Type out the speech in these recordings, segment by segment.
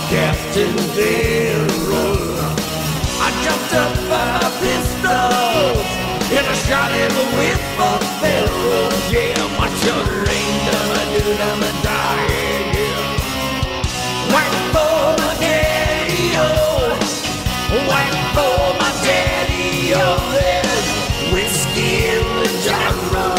Captain Darrell. I jumped up by pistols and I shot him with my barrel. Yeah, my rain, die, yeah. Whack for my daddy, oh. Whack for my daddy, oh. There's whiskey in the gyro.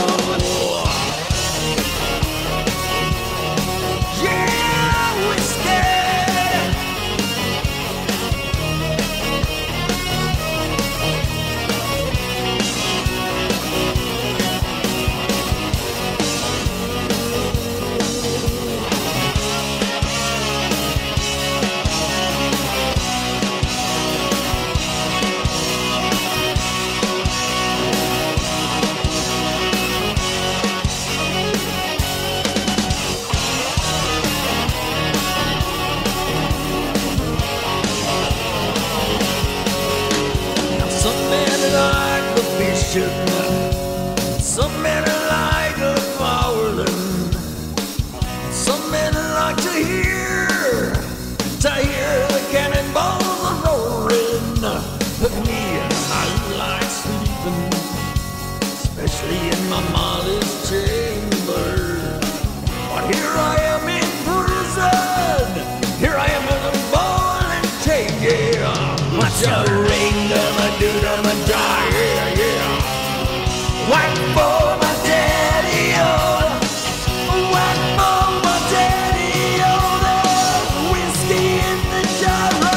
Some men like the violin. Some men like to hear the cannonballs a roaring. But me, I like sleeping, especially in my mother's chamber. But here I am in prison. Here I am in a boiling cage. Yeah, what's a ring, a die, yeah, yeah. Whack for my daddy, oh. Whack for my daddy, oh. There's whiskey in the gyro,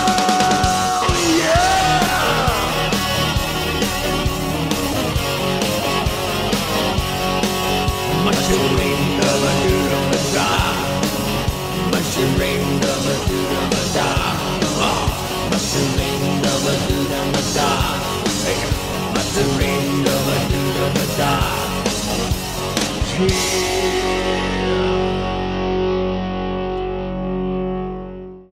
yeah. Much a ring, a die. Much a ring, a die. Much a ring, a die. Much a ring, die.